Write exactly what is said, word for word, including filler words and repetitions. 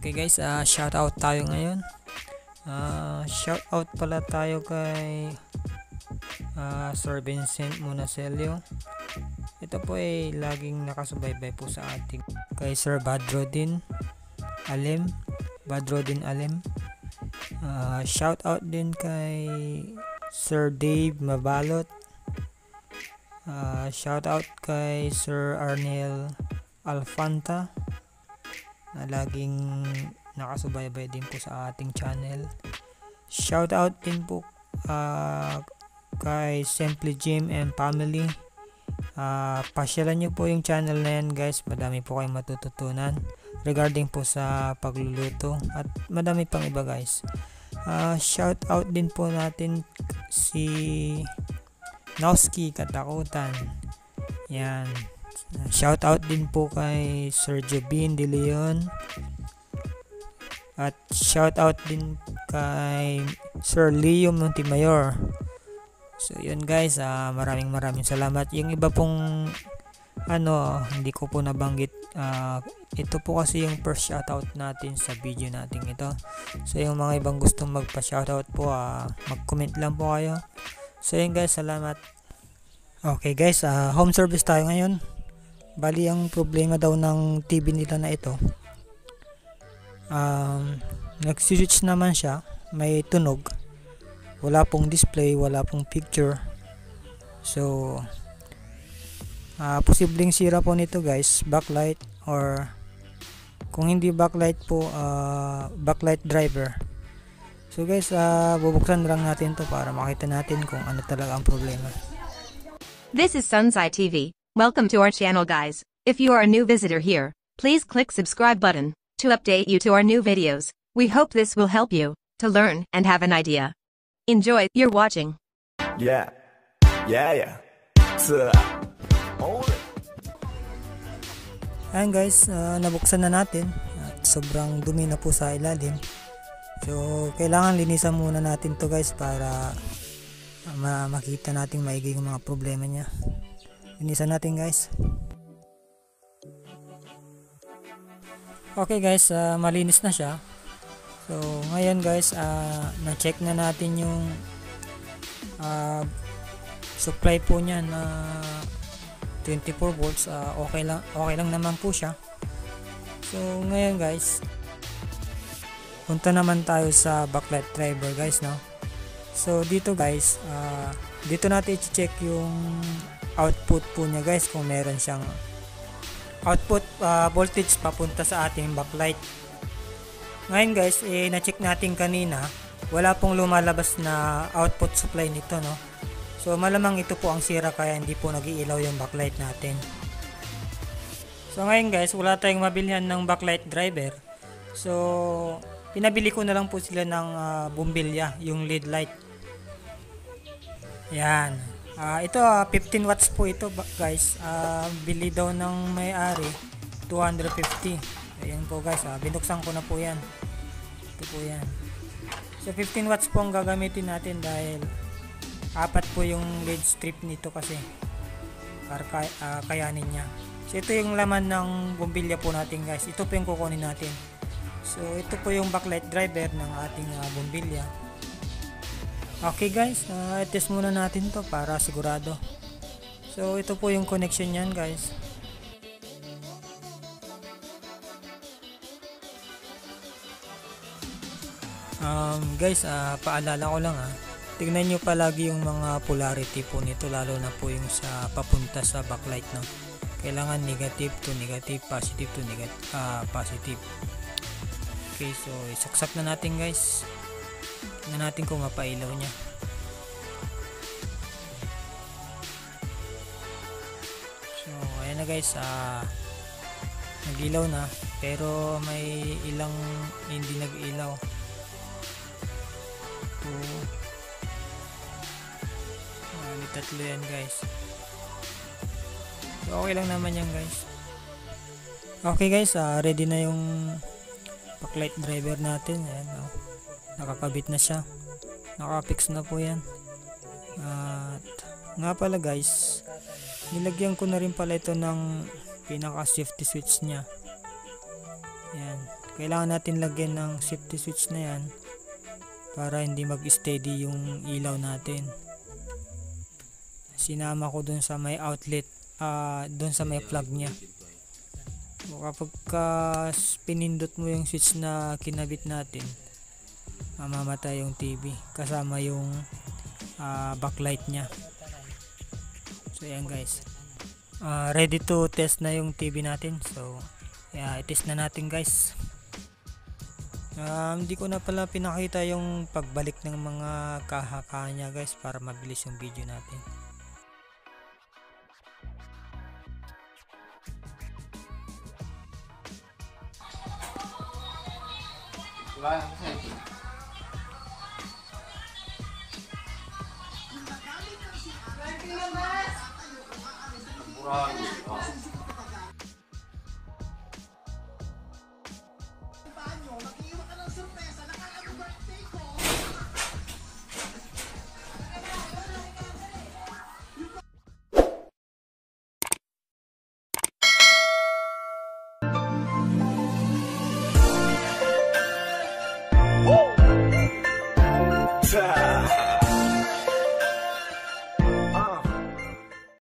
Okay guys, uh, shout out tayo ngayon. Uh, shout out pala tayo kay uh, Sir Vincent Monacelio. Ito po ay laging nakasubaybay po sa ating kay Sir Badrodin Alim. Badrodin Alim. Uh, shout out din kay Sir Dave Mabalot. Uh, shout out kay Sir Arnel Alfanta na laging nakasubaybay din po sa ating channel. Shout out din po uh, kay Simply Jim and Family. Uh, pasyalan nyo po yung channel na yan guys, madami po kayong matututunan regarding po sa pagluluto at madami pang iba guys. Uh, shout out din po natin si Nowski Katakutan. Yan. Shout out din po kay Sir Jobin De Leon. At shout out din kay Sir Leo Montemayor. So yun guys, uh, maraming maraming salamat. Yung iba pong ano, hindi ko po nabanggit. Uh, ito po kasi yung first shoutout natin sa video natin ito. So yung mga ibang gustong magpa-shoutout po, uh, mag-comment lang po kayo. So yun guys, salamat. Okay guys, uh, home service tayo ngayon. Bali ang problema daw ng T V nila na ito, um, nag-switch naman siya, may tunog, wala pong display, wala pong picture. So uh, posibleng sira po nito guys, backlight, or kung hindi backlight po, uh, backlight driver. So guys, uh, bubuksan lang natin to para makita natin kung ano talaga ang problema. This is Sunsai T V. Welcome to our channel guys. If you are a new visitor here, please click subscribe button to update you to our new videos. We hope this will help you to learn and have an idea. Enjoy your watching. Yeah. Yeah, yeah. So, oh. Ayan guys, uh, nabuksan na natin at sobrang dumi na po sa ilalim. So kailangan linisan muna natin to guys para uh, makita natin maigi yung mga problema niya. Linisan natin guys. Okay guys, uh, malinis na siya. So ngayon guys, uh, na-check na natin yung uh, supply po niya na twenty-four volts. Uh, okay lang, okay lang naman po siya. So ngayon guys, punta naman tayo sa backlight driver guys, no? So dito guys, uh, dito natin i-check yung output po niya guys, kung meron siyang output uh, voltage papunta sa ating backlight. Ngayon guys, eh, na-check natin kanina, wala pong lumalabas na output supply nito, no? So malamang ito po ang sira kaya hindi po nag-iilaw yung backlight natin. So ngayon guys, wala tayong mabilhan ng backlight driver. So pinabili ko na lang po sila ng uh, bumbilya, yung L E D light. Yan. Uh, ito uh, fifteen watts po ito guys. Uh, bili daw ng may-ari two hundred fifty. Ayan po guys, uh, binuksan ko na po yan. Ito po yan. So fifteen watts po ang gagamitin natin dahil apat po yung L E D strip nito kasi para kay, uh, kayanin niya. So ito yung laman ng bumbilya po natin guys. Ito po yung kukunin natin. So ito po yung backlight driver ng ating uh, bumbilya. Okay guys, uh, test muna natin to para sigurado. So ito po yung connection niyan guys. Um, guys, uh, paalala ko lang ha. Tingnan nyo palagi yung mga polarity po nito, lalo na po yung sa papunta sa backlight, no. Kailangan negative to negative, positive to negative, uh, positive. Okay, so isaksak na natin guys. Tingnan natin kung mapailaw niya. So ayan na guys, uh, nag-ilaw na pero may ilang hindi nag-ilaw. Ito, uh, may tatlo yan guys. So okay lang naman yan guys. Okay guys, uh, ready na yung backlight driver natin. Ayan, oh. Nakakabit na siya, nakafix na po yan. At nga pala guys, nilagyan ko na rin pala ito ng pinaka safety switch nya. Yan, kailangan natin lagyan ng safety switch na yan para hindi mag-steady yung ilaw natin. Sinama ko dun sa may outlet, uh, dun sa may plug nya. Kapag ka pinindot mo yung switch na kinabit natin, mamamatay yung T V kasama yung uh, backlight nya. So yan guys, uh, ready to test na yung T V natin. So yeah, i-test na natin guys. Um, hindi ko na pala pinakita yung pagbalik ng mga kahaka nya guys para mabilis yung video natin. Ta.